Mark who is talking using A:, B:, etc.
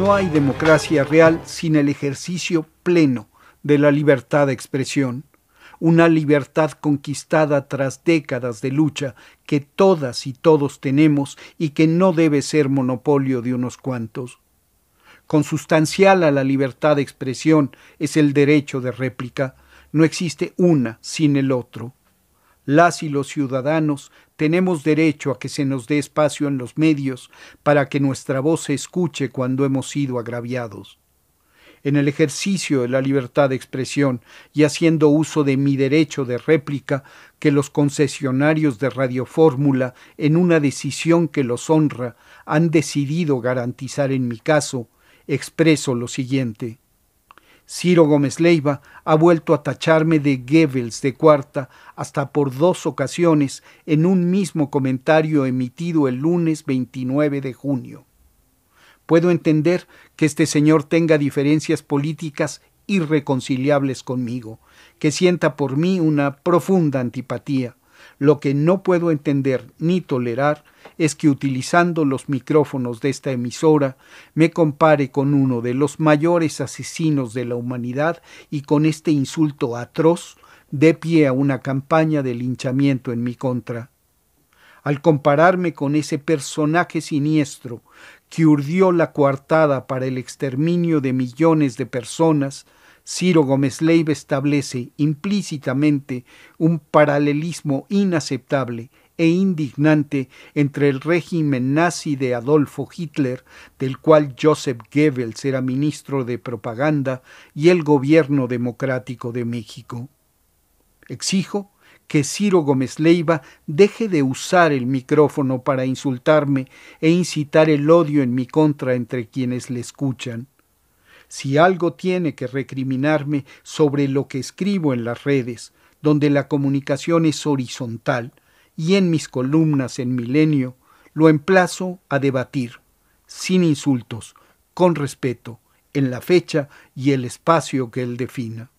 A: No hay democracia real sin el ejercicio pleno de la libertad de expresión, una libertad conquistada tras décadas de lucha que todas y todos tenemos y que no debe ser monopolio de unos cuantos. Consustancial a la libertad de expresión es el derecho de réplica. No existe una sin el otro. Las y los ciudadanos tenemos derecho a que se nos dé espacio en los medios para que nuestra voz se escuche cuando hemos sido agraviados. En el ejercicio de la libertad de expresión y haciendo uso de mi derecho de réplica, que los concesionarios de Radio Fórmula, en una decisión que los honra, han decidido garantizar en mi caso, expreso lo siguiente. Ciro Gómez Leiva ha vuelto a tacharme de Goebbels de cuarta hasta por 2 ocasiones en un mismo comentario emitido el lunes 29 de junio. Puedo entender que este señor tenga diferencias políticas irreconciliables conmigo, que sienta por mí una profunda antipatía. Lo que no puedo entender ni tolerar es que utilizando los micrófonos de esta emisora me compare con uno de los mayores asesinos de la humanidad y con este insulto atroz dé pie a una campaña de linchamiento en mi contra. Al compararme con ese personaje siniestro que urdió la coartada para el exterminio de millones de personas, Ciro Gómez Leiva establece implícitamente un paralelismo inaceptable e indignante entre el régimen nazi de Adolfo Hitler, del cual Joseph Goebbels era ministro de propaganda, y el gobierno democrático de México. Exijo que Ciro Gómez Leiva deje de usar el micrófono para insultarme e incitar el odio en mi contra entre quienes le escuchan. Si algo tiene que recriminarme sobre lo que escribo en las redes, donde la comunicación es horizontal, y en mis columnas en Milenio, lo emplazo a debatir, sin insultos, con respeto, en la fecha y el espacio que él defina.